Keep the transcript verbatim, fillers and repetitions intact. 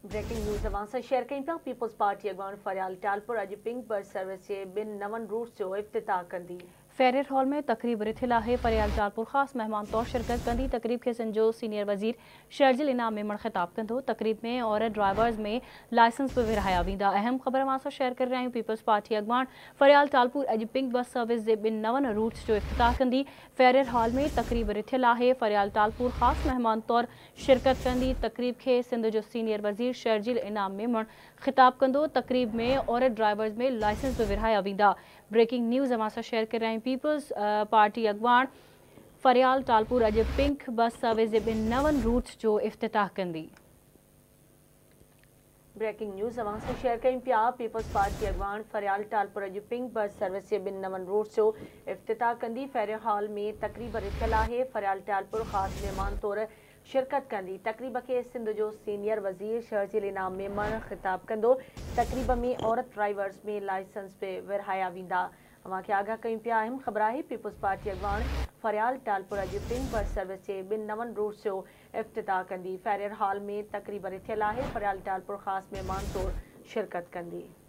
Breaking news अवां सां share कयूं पिया। पीपल्स पार्टी अॻवान फरियाल टालपुर अॼु पिंक बस सर्विस जे ॿिनि नवनि रूट्स जो इफ़्तिताह कंदी। फेरियर हॉल में तकरीब रिथियल आहे। फरियाल टालपुर ख़ासि मेहमान तौर शिरकत कंदी। तकरीब खे सिंध जो सीनियर वज़ीर शर्जिल इनाम मेमण ख़िताब कंदो। तकरीब में और ड्राइवर्स में लाइसेंस बि विरहाया वेंदा। अहम ख़बर अवां सां शेयर करे रहिया आहियूं। पीपल्स पार्टी अॻवान फरियाल टालपुर अॼु पिंक बस सर्विस जे ॿिनि नवनि रूट्स जो इफ़्तिताह कंदी। फेरियर हॉल में तकरीब रिथियल आहे। फरियाल टालपुर ख़ासि मेहमान तौर शिरकत कंदी। तकरीब खे सिंध जो सीनियर वज़ीर शर्जिल इनाम मेमण ख़िताब कंदो। तकरीब में और ड्राइवर्स में लाइसेंस बि विरहाया वेंदा। ब्रेकिंग न्यूज़ अवां सां शेयर करे रहिया आहियूं। पीपल्स पार्टी अॻवान फरियाल टालपुर अॼु पिंक बस सर्विस जे ॿिनि नवनि रूट्स जो इफ़्तिताह कंदी। ब्रेकिंग न्यूज़ अवां सां शेयर कयूं पिया। पीपल्स पार्टी अॻवान फरियाल टालपुर अॼु पिंक बस सर्विस जे ॿिनि नवनि रूट्स जो इफ़्तिताह कंदी। फेरियर हॉल में तकरीब रिथियल आहे। फरियाल टालपुर ख़ासि महिमान तौर शिरकत कंदी। तकरीब खे सिंध जो सीनियर वज़ीर शर्जिल इनाम मेमण ख़िताब कंदो। तकरीब में औरत ड्राइवर्स में लाइसेंस बि विरहाया वेंदा। अवां खे आगाह कयूं पिया। अहम ख़बर आहे। पीपल्स पार्टी अॻवान फरियाल टालपुर अॼु पिंक बस सर्विस जे ॿिनि नवनि रूट्स जो इफ़्तिताह कंदी। फेरियर हॉल में तकरीब रिथियल आहे। फरियाल टालपुर ख़ासि महिमान तौर शिरकत कंदी।